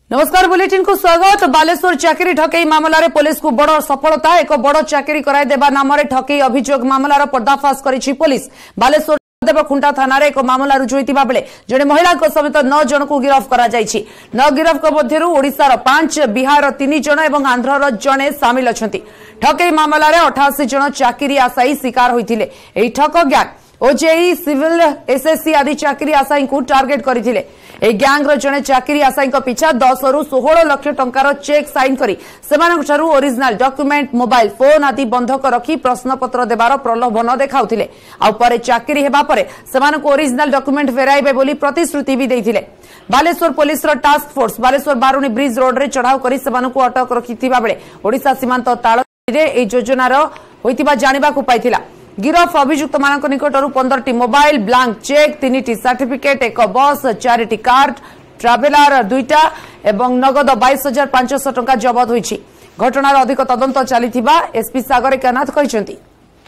नमस्कार बुलेटिन को स्वागत। बालेश्वर चाकरी ठकई मामला रे पुलिस को बड़ सफलता। एक बड़ चाकरी कराई देबा नाम रे ठकई अभियोग मामलार पर्दाफाश करिछि पुलिस। बालेश्वर देवखुंटा थाना रे एक मामला रुजु होइतिबा बेले जने महिला को समेत 9 जन को गिरफ्त करा जायछि। 9 गिरफ्त को मध्यरु ओडिसा रो 5, बिहार रो 3 जन एवं आंध्र रो जने शामिल अछंती। ठकई मामला रे 88 जन चाकरी आशायी शिकार होइथिले। एही ठक गैंग ओजेई सिविल एसएससी आदि चाकरी आशायी को टार्गेट करथिले। ए गैंग रो जने चाकरी आशायी को पिछा 10 रु 16 लाख टंकार चेक साइन करी सेमानक ठारू ओरिजिनल डॉक्यूमेंट, मोबाइल फोन आदि बंधक रखी प्रश्नपत्र देबार प्रलोभन देखाउथिले। आ परे चाकरी हेबा परे सेमानक ओरिजिनल डॉक्यूमेंट फेराइबे बोली प्रतिश्रुति भी देथिले। बालेश्वर पुलिस रो task force Baleshwar Baruni bridge road रे चढ़ाव करी सेमानक अटक रखिथिबा बेले ओडिसा सीमांत ताळ रे ए योजनार होइतिबा जानिबा को पाइथिला। गिरफ अभियुक्त मानक निकटरू 15टी मोबाइल, ब्लांक चेक, 3टी सर्टिफिकेट, एक बस, 4टी कार्ड, ट्रावेलर 2टा एवं नगद 22,500 टंका जबत होइछि। घटनार अधिक तदंत चलिथिबा एसपी सागर एकनाथ कहिसंती।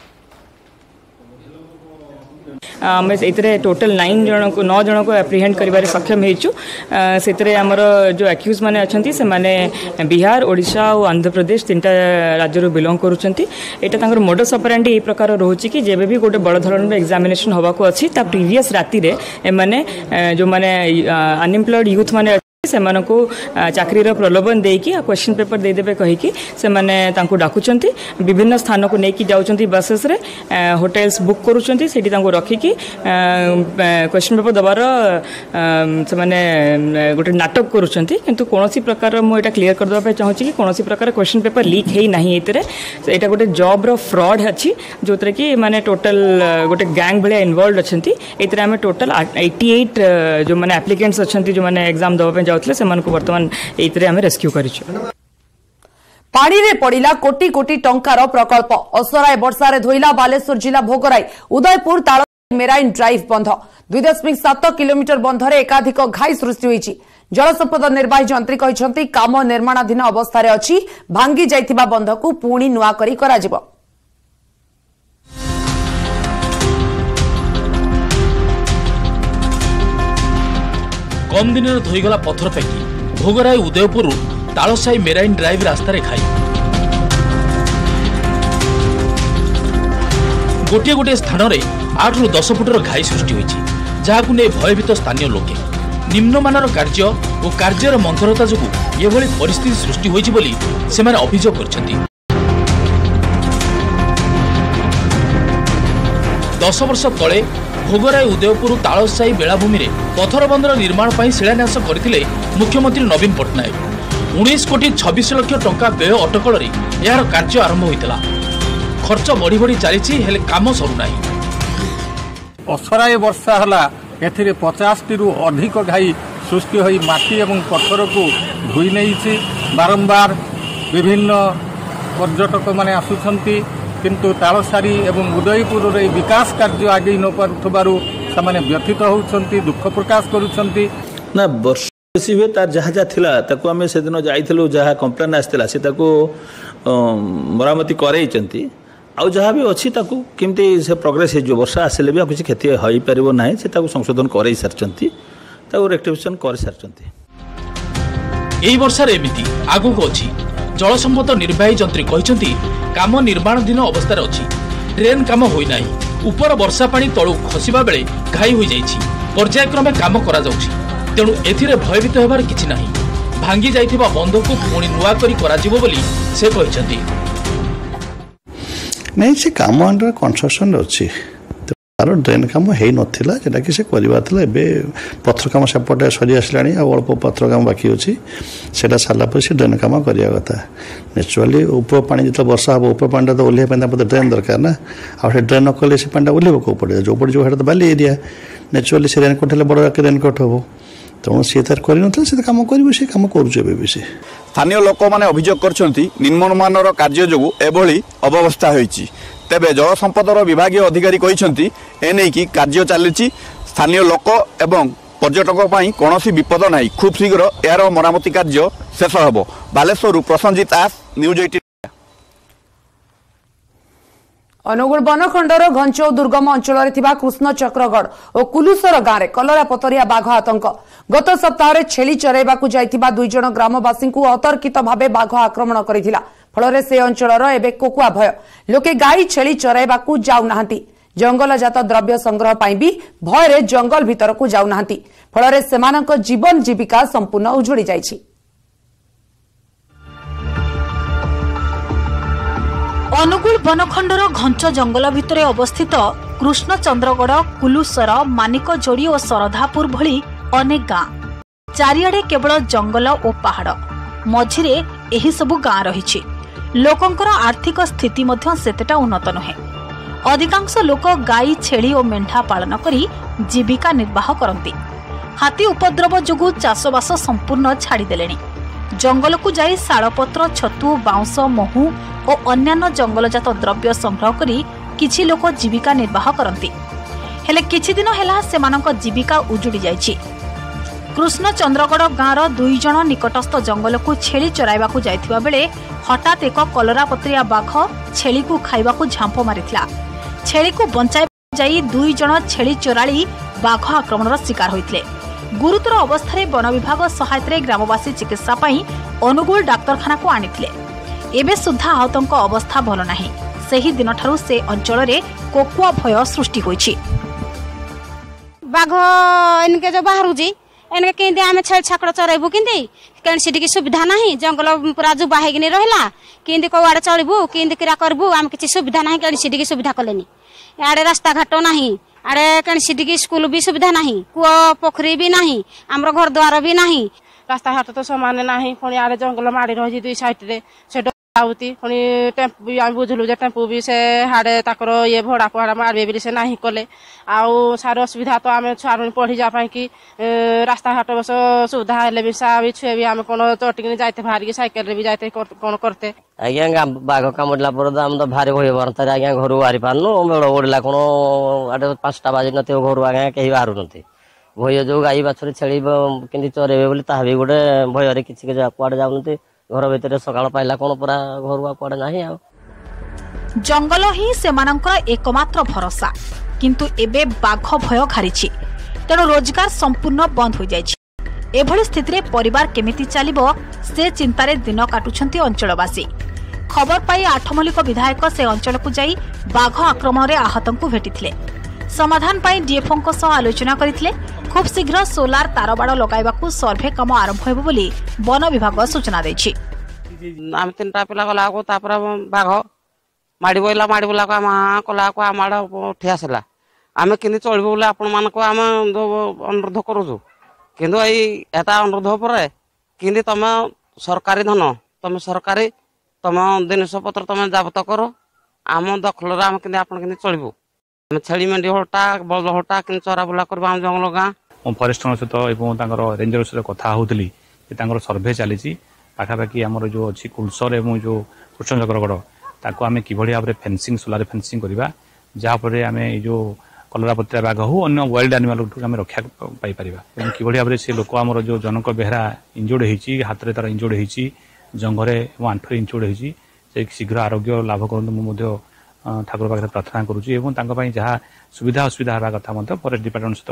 आम टोटल 9 जन को एप्रिहेंड कर सक्षम होते आमर जो एक्यूज मैंने अच्छा से माने बिहार, ओडिशा और आंध्र प्रदेश 3टा राज्य बिलोंग करुँचा। मोडस ऑपरेंडी ये प्रकार रोचे कि जब भी गोटे बड़ धरण एग्जामिनेशन होगा अच्छी प्रीवियस राति एमाने जो मैंने अनएम्प्लॉयड यूथ मैंने सेमानकु चाकरी प्रलोभन देकी क्वेश्चन पेपर देदेबे कहीकि सेमाने तांको डाकुचंती। विभिन्न स्थान को लेकिन जाउचंती बसेस रे, होटेल्स बुक करूचंती, सेठी तांको रखिकी क्वेश्चन पेपर दबार सेमाने गोटे नाटक करूचंती। किंतु कोनोसी प्रकार मु एटा क्लियर कर दबा पे चाहूची कि कोनोसी प्रकार क्वेश्चन पेपर लीक हेई नाही। एतरे एटा गोटे जॉब रो फ्रॉड अछि जोतरे कि माने टोटल गोटे गैंग भले इन्वॉल्वड अछंती। एतरे हमें टोटल 88 जो माने एप्लिकेंट्स अछंती जो माने एग्जाम दबा पे वर्तमान रेस्क्यू करिछु। पानी रे पड़िला कोटी कोटी टंकार प्रकल्प। असराय वर्षा रे धोइला बालेश्वर जिला भोगराई उदयपुर ताळ मेराइन ड्राइव बंध। 2.7 किलोमीटर बंधरे एकाधिक घाई सृष्टि होइछि। जल संपद निर्वाही जंत्री कहिसंती काम निर्माणाधीन अवस्था रे अछि। भांगी जाइथिबा बंध को पुणी नुआ करी कराजिबो। कम दिन धोईगला पथर पैकी भोगराई उदयपुर तालसाई मेराइन ड्राइव रास्तार खाई गोटे गोटे स्थान में 8 ରୁ 10 फुटर घाई सृष्टि होइछि, जहाकु नै भयभीत स्थानीय लोके निम्नमानर कार्य और कार्यर मंथरता जोगु एभली परिस्थिति सृष्टि होइछि बोली सेमाने अभियोग करछन्ति। 10 वर्ष तले भोगराई उदयपुर तालसाई बेलाभूमि में पथर बंधर निर्माण पर शिलान्यास करथिले मुख्यमंत्री नवीन पट्टनायक। 19 कोटी 26 लाख टंका व्यय अटकल यार कार्य आरंभ होइतला। खर्च बढ़ी बढ़ी चली हेले काम सरू नाही। असराय वर्षा हला एथिरे 50 रु अधिक घाई सृष्टि होई माटी एवं पत्थर को धोई नहीं। बारंबार विभिन्न पर्यटक माने आसुछंती, किंतु तालसारी एवं उदयपुर रे विकास कार्य आगे न पारुथबारु सामाने व्यथित होउछंती, दुख प्रकाश करूछंती। ना वर्ष बेसी हुए तार जहाँ जहाँ थिला ताको आमे से दिन जाइथिलु, जहाँ कंप्लेन आस्थिला से ताको मरामती करैचंती। आ जहाँ भी अच्छी ताको केमती से प्रोग्रेस हे जो वर्षा आसिले भी किसी क्षति होई परिबो नाही, से ताको संशोधन करै सारचंती, ताको रेक्टिफिकेशन कर सारचंती। एई वर्षा रे एमिति आगु को अछि। जल संपद निर्वाही जंत्री कहिसंती काम निर्माणाधीन अवस्था अच्छी। ड्रेन काम होई नाही। ऊपर वर्षा पानी तळु खसिबा बेले घाई होई जाइछि। पर्यायक्रमे काम करा जाउछि, तेणु एथिरे भयभीत हेबार किछि नाही। भांगी जाइथिबा बंध को पुणी नुआ करी करा जिवो बोली से कहिसंती। नहीं से काम अंडर कंस्ट्रक्शन अच्छी तार ड्रेन काम है नाला जेटा कि से करवा एबे पत्थर काम सेपटे सरी आसला अल्प पत्थर काम बाकी अच्छी से सारापर से ड्रेन काम करवा कथा। नेचुराली ऊपर पानी जो वर्षा हम ऊपर पानी तो ओह्लैया ड्रेन दरकार ना। आ ड्रेन न कले से पानी ओह्लैब कौ पड़े जो पड़े जो तो बाली एरिया नेचुराली से रेनकोट है बड़ रेनकोट हम तेणु सी तार कर कम कम कर। स्थानीय लोक मैंने अभियोग करछंती निम्नमानर कार्य जोगु एभली अव्यवस्था होइछि। तेबे जल संपदर विभागीय अधिकारी कहिसंती एने की कार्य चली। स्थानीय लोक एवं पर्यटक पई कोनोसी विपद नाही। खूब शीघ्र यार मरामती कार्य शेष होबो। बालेश्वर प्रसन्नजित दास, न्यूज 18। अनुगुल बनखंडर घंचो दुर्गम अंचल कृष्ण चक्रगढ़ और कुलुसर गांव में कलरा पतरिया बाघ आतंक गत सप्ताह छेली चराइबाकू जाइथिबा 2 जण ग्रामवासी को अतर्कित भावे बाघ आक्रमण करिथिला फल से अंचल एवं कोकुआ भय लोके गाई छेली चराइबाकू जाउनाहांती जंगलजात द्रव्य संग्रह पाई भी भय जंगल भीतर को जाउनाहांती फल सेमानक जीवन जीविका संपूर्ण उजुड़ी जाइछि। अनुगुल बनखंडर घंच जंगल भितर अवस्थित कृष्णचंद्रगढ़ कुलुसर मानिकजोड़ी और शरधापुर भली अनेक गाँ चारिआडे केवल जंगल और पहाड़ मझिरे एही सबु गाँ रही लोकंकर आर्थिक स्थिति मध्य सेतेटा उन्नत नुहे अधिकांश लोक गाई छेली और मेंढा पालन करी जीविका निर्वाह करती हाथी उपद्रव जोगु चाषबास संपूर्ण छाड़देले जंगल को जाई शालपत्र छतु बाउंस महू और अन्यान्य जंगलजात द्रव्य संग्रह करी किछि लोक जीविका निर्वाह करती हेले किछि दिन हेला सेमानक जीविका उजुड़ी जाइछि। कृष्णचंद्रगढ़ गाँवर 2 जण निकटस्थ जंगल को छेली चराइबाकू जाइथिबा बेले हठात एक कलरापत्रिया बाघ छेली को खाइबाकू झांप मारिथिला छेली को बंचाई जाई 2 जण छेली चोराली बाघ आक्रमणर शिकार होइथिले गुरुतर अवस्था वन विभाग सहायता ग्रामवासी चिकित्सा पाई अनुगुल डाक्तरखाना को आनिथिले एबे सुधा आहतंक अवस्था भल नाही सेही दिन ठारू से अंचल रे कोकुआ भय सृष्टि होइछि। बाघ इनके जो बाहरुजी इनके केंदे आमे छेल छाकड़ चराइबु किंदी केन सिटी की सुविधा नाही जंगल पूरा जुबा हेगिनी रहला किंदी कोवाडे चलिबु किंदी किरा करबु आम किछि सुविधा नाही केन सिटी की सुविधा कलेनी याडे रास्ता घाट नाही आड़े कण सिटी की स्कूल भी सुविधा नहीं कुआ पोखरी भी नहीं आमर घर द्वार भी नहीं रास्ता घाट तो समान नहीं पुणी आड़े जंगल माड़ी रही 2 साइड रे से आउती पुणी टेम्पू भी आम बुझलु जे टेम्पू भी से हाड़े ताकर ये भड़ा पहाड़ा मारबे भी से नहीं कले आउ सार असुविधा तो आम छुआ पढ़ी जा कि रास्ता घाट बस सुविधा हेले भी सा भी छुए भी आम कौन चटिक जाते बाहर साइकेल रे भी जाते कौन करते आज्ञा बाघ कामुड़ला पर आम तो भारी भय बरता आज्ञा घर बाहरी पारनु मेड़ ओडला कौन आटे 5टा बाजी न घर आज्ञा कहीं बाहर न भय जो गाई बाछुरी छेली कि चरेबे बोली ता भी गोटे भय किसी कुआड़े जाऊन घर भीतर सकाळ पाइला कौन पूरा घर कुआड़े नाही आ जंगल ही सेमानंकर एकमात्र भरोसा किंतु एबे बाघ भय घारिछि तेणु रोजगार संपूर्ण बंद हो जाइछि एभली स्थिति रे परिवार केमिति चलिबो से चिंतारे दिन काटुछंती अंचलवासी खबर पाई आठमल्लिक विधायक से अंचल को जाई बाघ आक्रमण रे आहतंकु भेटिथिले समाधान पाई डीएफओ को सह आलोचना करिथिले खूब शीघ्र सोलार तारबाड़ लगाइबाकू सर्वे काम आरंभ हेबो बोली वन विभाग सूचना दैछि आम 3टा पिला गला को तापर बाघ माड़ी बोला को आम कला को आम उठी आसला आम कि चलबो बोले आपण मान को आम अनुरोध करूछु किंतु एटा अनुरोध पर कि तुम सरकारी धन तुम सरकारी तुम जिनस पत्र तुम जबत कर आम दखल आम कि चलबू छेली मेंढी हटा बल हटा कि चरा बुला कर जंगल गाँ फरेस्टर सहित रेंजर सहित कथा होती सर्भे चली पाखापाखि आमर जो अच्छी कुलसर एवं जो कृष्णचक्रगढ़ ताको आम कि भाव में फेंसिंग सोलार फेंसिंग करवा जहाँफल आम जो कलरापत्रिया बाघ हो अन्य वाइल्ड एनिमल आम रक्षा पाई कि भाव में से लोक आमर जो जनक बेहरा इंजोर्ड होती हाथ में तार इंजोर्ड होती जंगरे आंठुरे इंजोर्ड होती से शीघ्र आरोग्य लाभ करूँ ठाकुर पाखे प्रार्थना करुँच जहाँ सुविधा असुविधा हवा कथा फरेस्ट डिपार्टमेंट सहित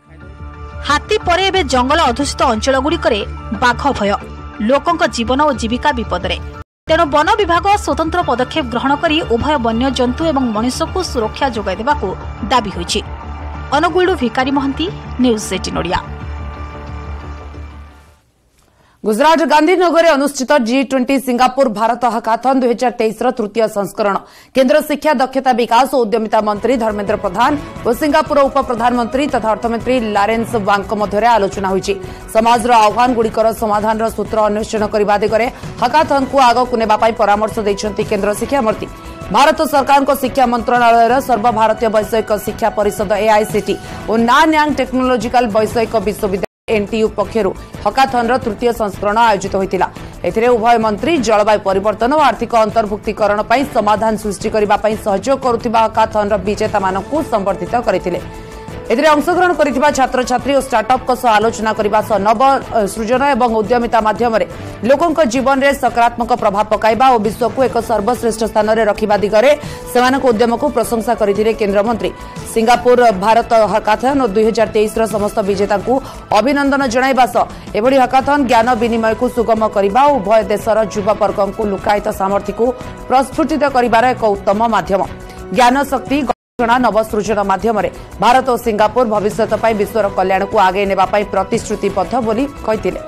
कर हाथी पर एबे जंगल अधूषित अंचल गुड़िकरे बाघ भय लोकंक जीवन और जीविका विपदरे तेणु वन विभाग स्वतंत्र पदक्षेप ग्रहण करी उभय वन्य जंतु एवं मनुष्य को सुरक्षा जोगाई देबाकू दाबी होइछि। अनुगुलु भिकारी महंती न्यूज 18 ओडिया। गुजरात गांधीनगर में अनुष्ठित G20 सिंगापुर भारत हाकाथन 2023 तृतीय संस्करण केंद्र शिक्षा दक्षता विकास और उद्यमिता मंत्री धर्मेंद्र प्रधान और सिंगापुर उप प्रधानमंत्री तथा अर्थमंत्री लारेंस वांग मध्य आलोचना होइछि। समाजर आह्वान गुड़िकर समाधान सूत्र अन्वेषण करने दिगरे हाकाथन को आगकू नेबा पाई परामर्श दैछन्ति केंद्र शिक्षा मंत्री। भारत सरकार शिक्षा मंत्रालय सर्वभारतीय वैषयिक शिक्षा परिषद AICT और नान्यांग टेक्नोलोजिकल वैषयिक विश्वविद्यालय NTU पक्षर हकाथन तृतीय संस्करण आयोजित होता एथिरे उभय मंत्री जलवायु परिवर्तन और आर्थिक अंतर्भुक्तिकरण पर समाधान सृष्टि करने सहयोग करुवा हकाथन विजेता मानक संबर्धित करथिले। एथिरे अंशग्रहण करिथिबा छात्र छात्री और स्टार्टअप सह आलोचना करबा सह नव सृजन एवं उद्यमिता माध्यम रे लोकंक जीवन रे सकारात्मक प्रभाव पकाइबा और विश्व को एक सर्वश्रेष्ठ स्थान रे रखिबा दिगरे सेमानक उद्यम को प्रशंसा करिथिले केंद्र मंत्री। सिंगापुर भारत हाकाथन और 2023 समस्त विजेता को अभिनंदन जणाइबा सह एभली हाकाथन ज्ञान विनिमय को सुगम करबा और उभय देशर युववर्ग को लुकायित सामर्थ्य को प्रस्फुटित करिबार एक उत्तम माध्यम। ज्ञान शक्ति नवसृजन माध्यम भारत और सिंगापुर भविष्य विश्वर कल्याण को आगे नेबा प्रतिश्रुतिबद्ध बोली कहिथिले।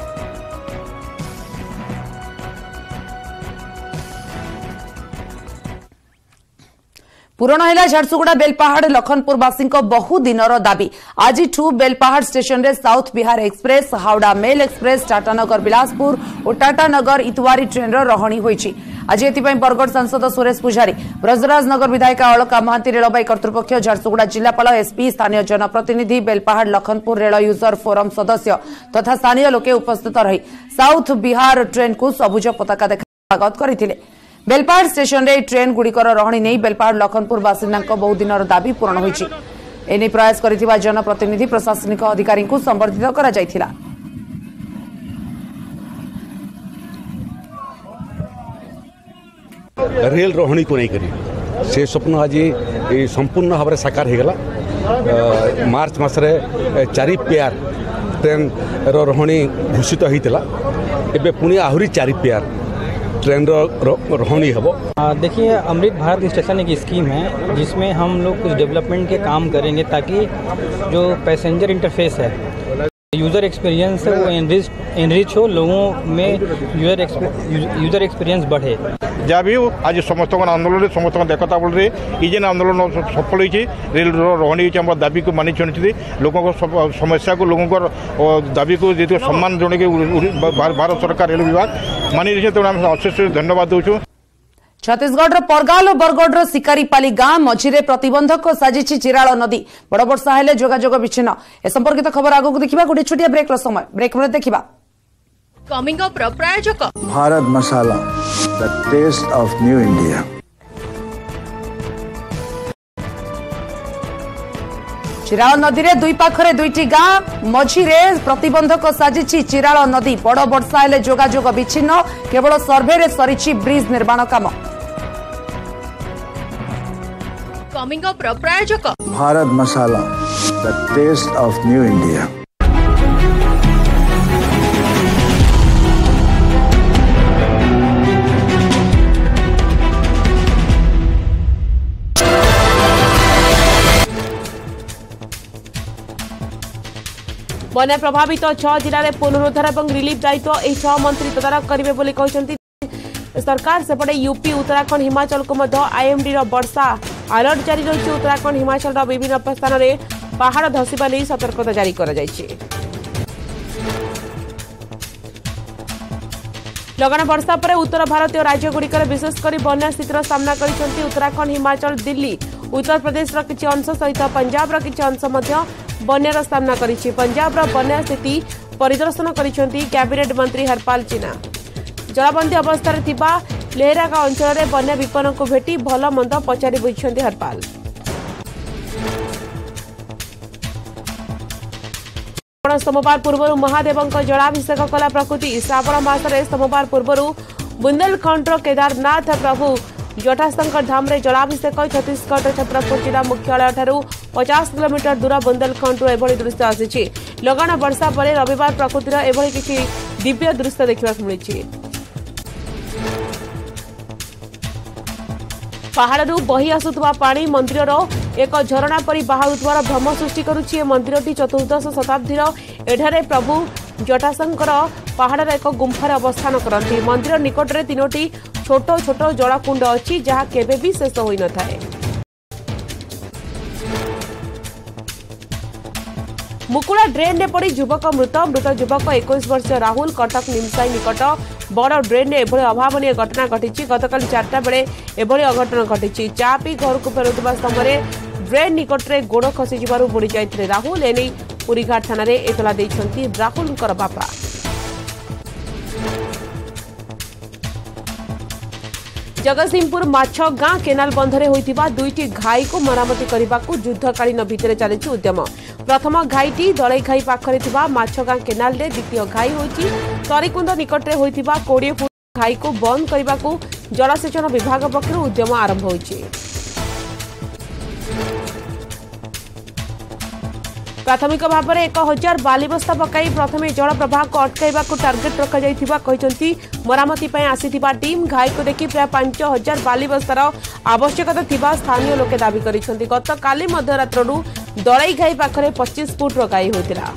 पूरण है झारसुगुड़ा बेलपाहाड़ लखनपुरवासी बहु दिनर दाबी। आज बेलपाहाड़ स्टेशन रे south Bihar express, Howrah mail express, Tatanagar Bilaspur और टाटानगर इतवारी ट्रेन रहणी होईछि। आज एथिपाई बरगढ़ सांसद सुरेश पुजारी, ब्रजराज नगर विधायिका अलका महांती, रेलवे कर्तृपक्ष, झारसुगुड़ा जिलापाल, एसपी, स्थानीय जनप्रतिनिधि, Belpahar Lakhanpur rail user forum सदस्य तथा स्थानीय लोके उपस्थित रही साउथ बिहार ट्रेन को सबुज पताका देखा स्वागत करथिले। बेलपाहाड़ स्टेशन रे ट्रेन गुड़िकर रहणी नहीं बेलपाहाड़ लखनपुर बासिंदा बहु दिनर दाबी पूरण होईछि। एने प्रयास करिथिबा जनप्रतिनिधि प्रशासनिक अधिकारी को संबर्धित करा जायथिला। रेल रोहणी को नहीं करी से स्वप्न आज संपूर्ण भाव में साकार हो गला। मार्च मसरे 4 पेयर ट्रेन रोहणी घोषित होता एवं पुणी आहरी 4 पेयर ट्रेन रोहणी हम। देखिए, अमृत भारत स्टेशन एक स्कीम है जिसमें हम लोग कुछ डेवलपमेंट के काम करेंगे ताकि जो पैसेंजर इंटरफेस है, यूज़र एक्सपीरियंस है, वो एनरिच हो, लोगों में यूज़र एक्सपीरियंस बढ़े। जहाँ भी आज समस्त आंदोलन समस्त देखता बोल जेन आंदोलन सफल होती रेल रोहणी दाबी को मानी चुनी लोगों को समस्या को लोगों को दाबी को जी सम्मान जन भारत सरकार रेल विभाग मानी रही तेनाली अशेष धन्यवाद दूँ। छत्तीसगढ़ परगाल और बरगढ़ शिकारीपाली गाँ मझिरे प्रतिबंधक साजिश चिराल नदी। बड़ वर्षा हेले जोगाजोग विच्छिन्न। ए संपर्कित खबर आगक देखिबा। गोटे छोटिया ब्रेक समय ब्रेक में देखिबा। कमिंग अप प्रायोजक Bharat Masala, the taste of new India. चिराल नदी रे दुई पाखरे दुईटी गाँ मझिरे प्रतिबंधक साजिश चिराल नदी। बड़ वर्षा हेले जोगाजोग विच्छिन्न। केवल सर्वे रे सरिछि ब्रिज निर्माण काम। कमिंग अप प्रायोजक Bharat Masala, the taste of new India. बन्या प्रभावित 6 जिले में पुनरुद्धार और रिलीफ दायित्व 6 मंत्री तदारख करेंगे बोली कहते सरकार। सेपटे यूपी, उत्तराखंड, हिमाचल को आईएमडी वर्षा अलर्ट जारी रही। उत्तराखंड, हिमाचल विभिन्न स्थान में पहाड़ धसवा नहीं सतर्कता जारी कर लगान वर्षा पर उत्तर भारतीय राज्यगुड़िक विशेषकर बन्या स्थितिर सामना कर उत्तराखंड, हिमाचल, दिल्ली, उत्तर प्रदेश किसी अंश सहित पंजाब किसी अंश बन्यार सामना करिछि। पंजाब बन्या स्थिति परिदर्शन करिसेंती कैबिनेट मंत्री हरपाल चीना। जलबंदी अवस्था थिबा लेहरागा अंचल में बन्या विपन्न को भेटी भल मंद पचारि बुझिसेंती हरपाल। सोमवार पूर्व महादेव जलाभिषेक कला प्रकृति। श्रावण मासरे सोमवार पूर्व बुंदेलखंड केदारनाथ प्रभु जटाशंकर धाम रे जलाभिषेक। छत्तीसगढ़ छतरपुर जिला मुख्यालय ठारू 50 किलोमीटर दूर बुंदेलखंड एभली दृश्य आसी। लगान वर्षा पर रविवार प्रकृतिर एभली किसी दिव्य दृश्य देखा मिली। पहाड़ू बही आसुवा पानी मंदिर एक झरणा परी बाहारुवार भ्रम सृष्टि करुछि। मंदिरटी 14 शताब्दीर एठारे प्रभु जटाशंकर पहाड़ एक गुंफार अवस्थान करती। मंदिर निकट में 3टी छोट छोट जलकुंड अच्छी जहाँ केबे भी शेष होई न थाए। मुकुड़ा ड्रेन में पड़ी युवक मृत युवक 21 वर्षीय राहुल कटक निमसाई निकट बड़ ड्रेन में एभली अभावनीय घटना घटी। गतकाली 4टा बेले एभली अघटन घटी। चा पी घर को फेरुवा समय ड्रेन निकट में गोड़ खसी बुड़ी जाते राहुल। एने पुरीघाट थाना एतला देइछंती राहुल बापा। जगतसिंहपुर माछ गां केनाल बंधरे होइतिबा 2टी घाई को मरामती करने युद्धकालीन भितर चली उद्यम। प्रथम घाईटी दलईघाई पाखरे थिबा माछगां केनाल रे द्वितीय घाई होईची तरीकुंद निकटरे होईथिबा 20 फुट घाई को बंद करने को जलसेचन विभाग पक्षर उद्यम आरंभ होईची। प्राथमिक भाव में 1000 बालीबस्ता पकाई प्रथम जल प्रवाह को अटकाइबा को टार्गेट रखा जाइथिबा कहिसंती मरामती पय आसीथिबा टीम। घाई को देखि प्राय 5000 बालीबस्तार आवश्यकता थिबा स्थानीय लोके दाबी करिसंती। गत काली मध्यरात्रु दलई घाई पाखरे 25 फुट गाई होतिला।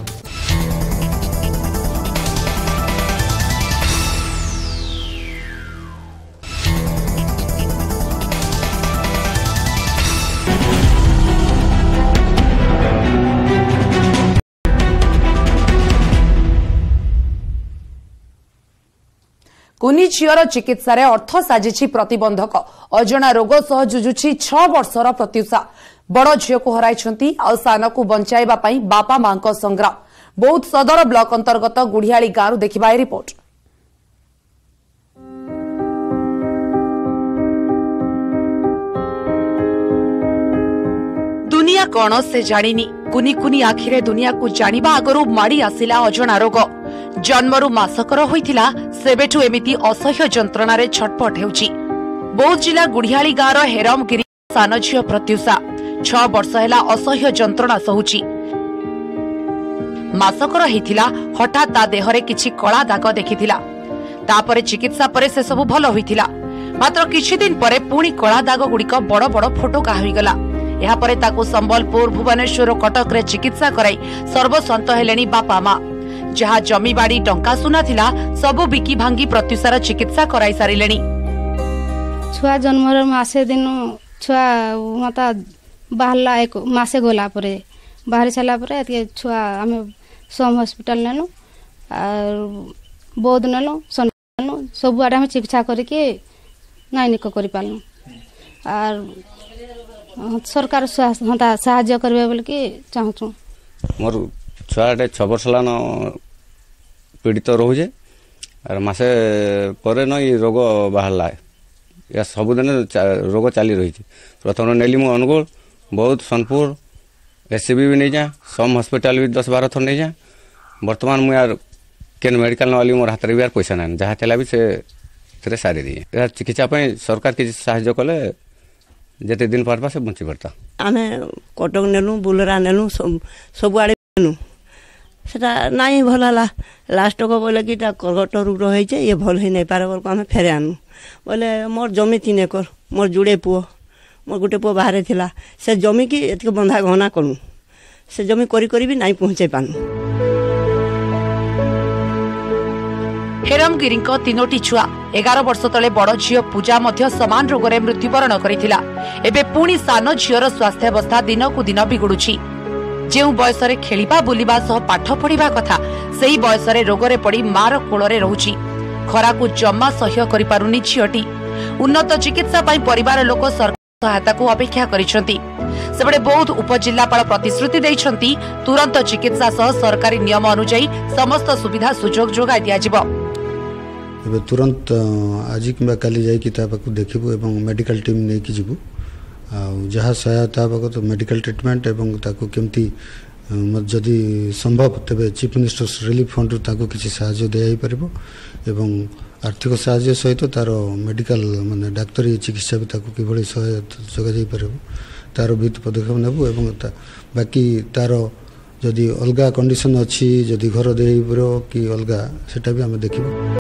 कुनी झीर चिकित्सा अर्थ साजिछि प्रतिबंधक अजणा रोग सह जुझुछि 6 वर्षर प्रत्युषा। बड़ झील को हराइछंती आ सान को बंचाइबा पई बापा मां को संग्राम। बौद्ध सदर ब्लॉक अंतर्गत गुड़ियाली गांव देखिबा रिपोर्ट। दुनिया कौन से जानिनी कुनी कुनी आखिरे दुनिया को जानिबा आगरु माड़ी आसिला अजणा रोग। जन्मरु मासकर होइथिला सेबेठु एमिति असह्य जंत्रणारे छटपट हेउची। बौद्ध जिला गुड़ियाली गाँव हेरमगिरी सान झील प्रत्युषा 6 वर्ष हेला असह्य जंत्रणा सहुची। मासकर हेथिला हठात ता देहरे किछि कला दाग देखिथिला। तापरे चिकित्सा परे से सब भल होइथिला। मात्र किछि दिन परे पुणी कला दाग गुड़िक बड़ बड़ फोटोका होइगला। एहा परे ताको संबलपुर भुवनेश्वर कटक रे चिकित्सा कराई सर्वसंत हेलेनी बापा मां। जहा जमी बाड़ी टंका सुना थिला सबु बिकी भांगी प्रत्युषार चिकित्सा कराई सारिलेनी। छुआ जन्मर मासे दिन छुआ माता बाहरला एक मासे गोला परे बाहर चला परे एते छुआ हमें सोम हॉस्पिटल नेनु और बौद्ध नेनु सनु सब आडे हम चिकित्सा करके नाइनिक करि पालनु और सरकार साहाय्य करबे बोल के चाहछु। मोर छुआटे 6 वर्ष लान पीड़ित रोजे और मासे पर न रोग बाहरला या सबुदिन रोग चली रही। प्रथम नेली मु अनुगुल बहुत सोनपुर एससीबी भी नहीं जा सम हॉस्पिटल भी 10-12 थर नहीं जा। बर्तमान मुझे यार केन मेडिकल नवाली मोर हाथ में पैसा ना जहाँ चला भी से सारी दिए। चिकित्सा सरकार किसी साहाय्य कले जिते दिन पार्बा से बंची पड़ता। आम कटक नेलु बुलरा नेलु सब आड़े नेलु सेटा नाई भल है लास्ट को बोले कि कर्कट रोग रही ये भल ही नहीं पारे बोल आम फेरे आनु बोले मोर जमी 3 एकर मोर जुड़े पुओ मोर गोटे पुओ बाहर थिला से जमी की एत बंधा घना करूँ से जमी करी भी नहीं पहुँचे पानु। हेरमगिरी 3टी छुआ 11 वर्ष तले बड़ झील पूजा मध्य समान रोगरे मृत्युवरण करिथिला। एबे पुणी सान झीर स्वास्थ्यावस्था दिन को दिन बिगुड़ुछि। जेउ बयसरे खेलिबा बुलिबा सह पाठ पढ़िबा कथा सेही बयसरे रोगरे पड़ी मार कोଳରେ रहुछि। खरा को जम्मा सह्य करि पारुनी झीलटी। उन्नत चिकित्सा पई परिवार लोक सरकार सहायता को अपेक्षा करिसंती। सेबडे बौद्ध उपजिल्लापाल प्रतिश्रुति दैछंती तुरंत चिकित्सा सह सरकारी नियम अनुसार समस्त सुविधा सुजोग जोगाई दियाजिबो। एबे तुरंत आज कि काली जाइकी देखू एवं मेडिकल टीम नहीं कि जीवु जहाँ सहायता तो मेडिकल ट्रिटमेंट एवं ताको केमती जदि संभव तेबे चीफ मिनिस्टर रिलीफ फंड ताको किसी साहाय्य दिया पारिबो एवं आर्थिक साहाय्य सहित तार मेडिकल माने डाक्तरी चिकित्सा भी ताको किभଳି सहायता जोगा जाई पारिबो तार भी पदक्षेप नेबो एवं बाकी तार जदि अलगा कंडीशन अच्छी जदि घर देइबरो कि अलगा सेटा भी आमे देखिबो।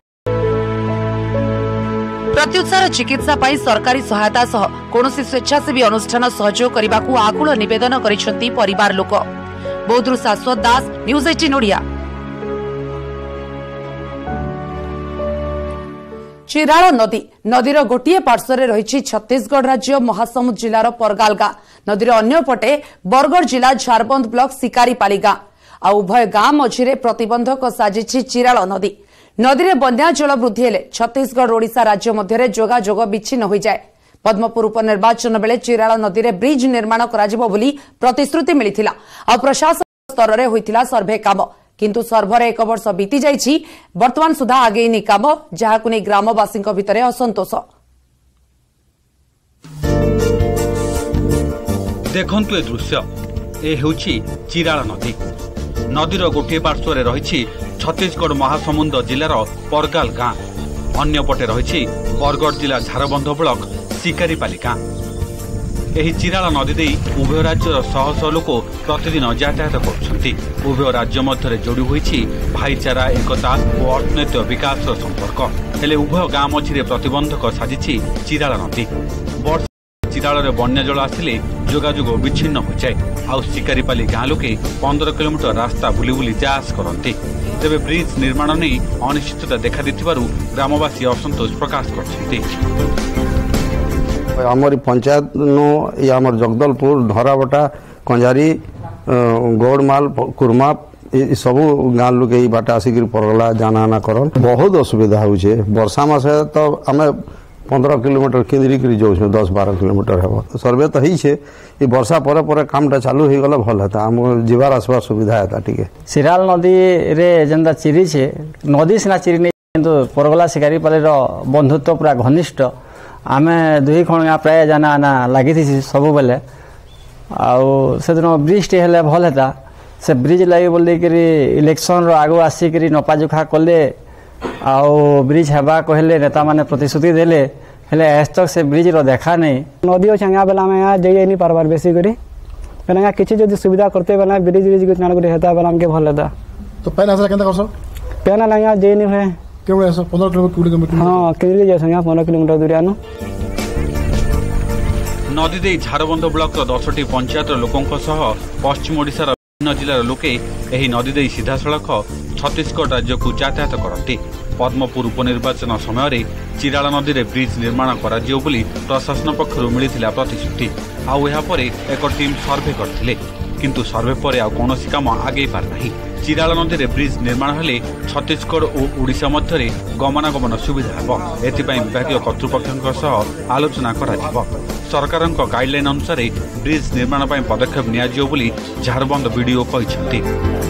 प्रत्युषार चिकित्सा पाई सरकारी सहायता सह कौनसी स्वेच्छासेवी अनुष्ठान सहयोग करने को आकुल निवेदन करिसेंती परिवार लोक। बौद्धरू शाश्वत दास न्यूज 18 ओडिया। चिराल नदी नदीर गोटे पार्श्वे रही छत्तीसगढ़ राज्य महासमुंद जिलार परगाल गाँ नदीर अन्य पटे बरगढ़ जिला झारबंद ब्लॉक शिकारीपाली गाँ आ उभय गाँ मझिरे प्रतिबंधक साजिछि चिराल नदी। नदी में बन्या जल वृद्धि हेले छत्तीसगढ़ ओडिशा राज्य मध्य जोगाजोग विच्छिन्न हो जाए। पद्मपुर उपनिर्वाचन बेले चिराल नदी में ब्रिज निर्माण कराजिबो बोली प्रतिश्रुति मिलिथिला आ प्रशासन स्तर में होइथिला सर्वे काम किंतु सर्भरे 1 वर्ष बीती जाइछि वर्तमान सुधा आगेइनी काम जहाकु नै ग्रामवासी भितर असंतोष। देखंतु ए दृश्य ए हेउछि चिराल नदी। नदीर गोटे पार्श्वर रही छत्तीसगढ़ महासमुंद जिलार परगाल गाँ, अन्यपटे रही बरगढ़ जिला झारबंध ब्लॉक शिकारीपाली गाँ। एही चिराल नदी दे उभय राज्यर शह शह लोक प्रतिदिन यातायात करुछंती। उभय राज्य मध्य जोड़ी होईछि भाईचारा, एकता और अर्थनैतिक विकास संपर्क। हेले उभय गाँ मझिरे प्रतिबंधक साजिछि चिराल नदी। वर्षा चिराल बन्या जल आसिले जोगाजोग विच्छिन्न हो जाए। आउ शिकारीपाली गाँ लोके 15 किलोमीटर रास्ता बुली बुली जास करते। तेबे ब्रिज निर्माण नहीं अनिश्चितता देखा देथिबारु ग्रामवासी असंतोष प्रकाश करछंती। हमारी पंचायत नो या हमर जगदलपुर, धराबटा, कंजारी, गौड़माल, कुरमा सब गाँ लोग यही बाट आसिक परगला जाना आना करन बहुत असुविधा होचे। वर्षा मासे तो आम 15 किलोमीटर केन्द्रिक जाऊँ 10-12 किलोमीटर हे। सर्वे तो ही वर्षा पर पर कामटा चालू हो गला भल है आम जीवार आसबार सुविधा है। टिके चिराल नदी रे जेनता चिरी छे नदी सिना चिरी नहीं किंतु परगला शिकारीपाली बंधुत्व पूरा घनिष्ठ। आमे दुई खण प्राय जाना आना लगी सब बेले आदिन ब्रिज टे हेले भल है। से ब्रिज लगे बोल इलेक्शन आगु आसिक नपाजुखा कले आउ ब्रिज हेबा कहले नेता माने प्रतिश्रुति देले हेले आज तक से ब्रिज रो देखा नहीं। नदी अच्छे बेला में यहाँ जाइए नहीं पार्बार बेसी करी यहाँ किसी जो सुविधा करते बेला ब्रिज ब्रिज कुछ हेता बेला हमके भल है। तो पैन आसा केंता करसो पैन आला यहाँ जाइए नहीं है केवल 15 किलोमीटर। हाँ केंद्रीय जैसे यहाँ 15 किलोमीटर दूर आनु। नदी दे झारबंध ब्लॉक 10टी पंचायत लोकों सह पश्चिम ओडिशार विभिन्न जिलार लोके एही नदी दे सीधा सड़क छत्तीसगढ़ राज्य को यातायात करते। पद्मपुर उपनिर्वाचन समय चिराल नदी में ब्रिज निर्माण करा जियो बोली प्रशासन पक्षर मिलिथिला प्रतिश्रुति। आउ एहा परे एक टीम सर्वे करथिले किंतु सर्वे परे आ कोनोसी काम आगे पार नाही। चिराल नदी में ब्रिज निर्माण हेले छत्तीसगढ़ और ओडिशा मध्य गमनागमन सुविधा हेब। एथिपाई विभागीय कर्तृपक्षों सह आलोचना करा जिवो। सरकारक गाइडलाइन अनुसार ब्रिज निर्माण पर पदक्षेप नियाजियो बोली झारबंद बीडीओ कहिसंती।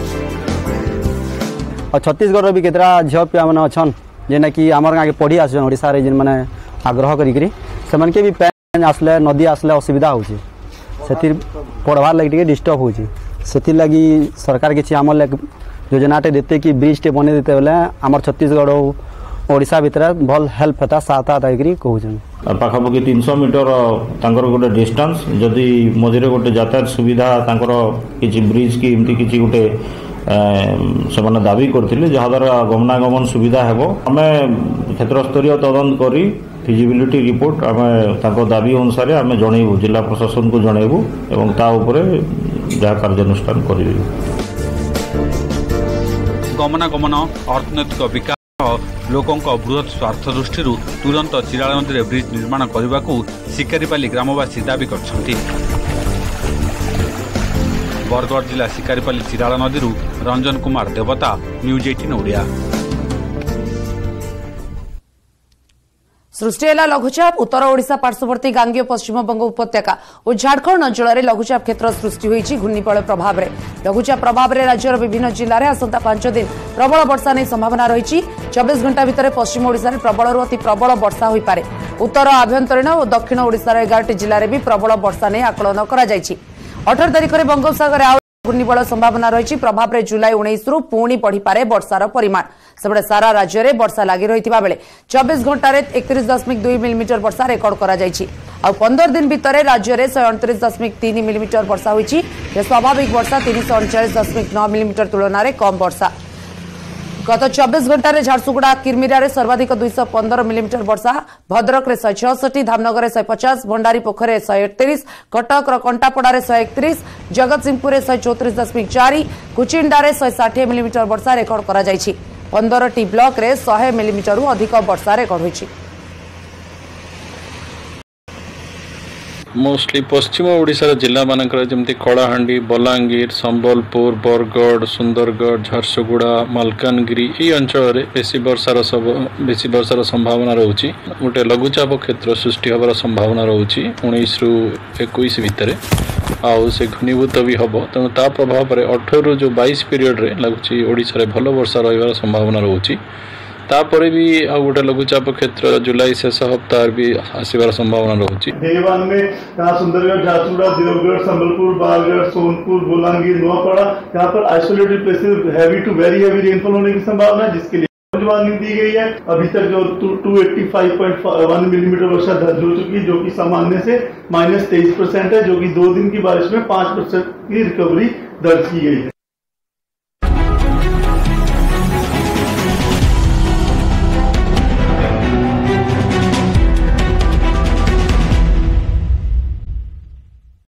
और छत्तीसगढ़ भी केतरा झील पिया मैंने अच्छन जेना कि आम गाँव के पढ़ी आसन ओडिशा रे मैंने आग्रह करी से भी पैन आसले नदी आसले असुविधा हो पढ़वार लगे डिस्टर्ब हो लगी सरकार किसी आम योजनाटे देते कि ब्रिज टे बने देते बोले आम छत्तीसगढ़ ओडिशा भितर भल हेल्प होता साथ हाथ आई कहूँ। पाखापाखि 300 मीटर गोटे डिस्टेंस जदि मझे गोटे यातायात सुविधा किसी ब्रिज की एमती किसी गोटे से दाबी करते जहाद्वारा गमनागमन सुविधा हेब। आम क्षेत्र स्तरीय तदंत करी फिजिबिलिटी रिपोर्ट आम दाबी अनुसार आम जनइबू जिला प्रशासन को जनइबू एवं ता उपरे जहाँ कार्यानुष्ठान कर। गमनागमन अर्थनैतिक विकास लोकों बृहत स्वार्थ दृष्टि तुरंत चिराल नदी में ब्रिज निर्माण करने को शिकारीपाली ग्रामवासी दाबी करछंती। बरगढ़ जिला शिकारीपाली चिराल नदी रंजन कुमार देवता, न्यूज 18 ओडिया। सृष्टि है लघुचाप। उत्तर ओडिशा पार्श्ववर्ती गांगीय पश्चिमबंग उपत्यका और झारखंड अंचल में लघुचाप क्षेत्र सृष्टि होती घूर्णिपाल प्रभाव में। लघुचाप प्रभाव में राज्यर विभिन्न जिले में आसंता 5 दिन प्रबल वर्षा नहीं संभावना रही। 24 घंटा भितर पश्चिम ओडिशा रे प्रबल अति प्रबल वर्षा हो पारे। उत्तर आभ्यंतरीण और दक्षिण ओडिशार 11टी जिले में भी प्रबल वर्षा नहीं आकलन कर 18 तारिख में बंगोपसागर घूर्णिपाल संभावना रही। प्रभाव में जुलाई 19 रु पुणी बढ़ीपे वर्षार परिमाण। सेबड़े सारा राज्य में वर्षा लगी रही बेले 24 घंटा 31.2 मिलीमीटर वर्षा रेकर्ड कर 15 दिन भितर राज्य में 129.3 मिलीमीटर वर्षा होती। स्वाभाविक वर्षा 339.9 मिलीमीटर तुलन में कम वर्षा। गत 24 घंटा झारसुगुड़ा किरमिरा रे सर्वाधिक 215 मिलीमीटर वर्षा। भद्रक रे 166, धामनगर रे 150, भंडारी पोखर रे 131, कटक कंटापड़ा रे 131, जगतसिंहपुर रे 134.4, कुचिंडा रे 160 मिलीमीटर वर्षा रेकर्ड करा जायछि। 15टी ब्लॉक रे 100 मिलीमीटर अधिक वर्षा रेकर्ड होइछि। मोस्टली पश्चिम ओडिशार जिला मानकर जमती कलाहांडी, बलांगीर, संबलपुर, बरगढ़, सुंदरगढ़, झारसुगुड़ा, मालकानगिरी ये अंचल बेसी वर्षार संभावना रोचे। गोटे लघुचाप क्षेत्र सृष्टि होबार संभावना रोचे 19 रु 21 भितर आउ से घनीभूत भी हम। तेणु ता प्रभाव 18 रु जो 22 पीरियड रे लगुच ओडिशा रे भल वर्षा रहिबार संभावना रोचे। तापर भी आ गोटे लघुचाप क्षेत्र जुलाई शेष हप्ताह भी आसबार संभावना रोचे। डे 1 में यहाँ सुंदरगढ़, झारसुगुड़ा, देवगढ़, संबलपुर, बारगढ़, सोनपुर, बोलांगीर, नोआपाड़ा यहाँ पर isolated places heavy to very heavy rainfall होने की संभावना है, जिसके लिए वार्निंग दी गई है। अभी तक जो 285.1 मिलीमीटर वर्षा दर्ज हो चुकी है, जो कि सामान्य से -23% है, जो कि 2 दिन की बारिश में 5% की रिकवरी दर्ज की गई है।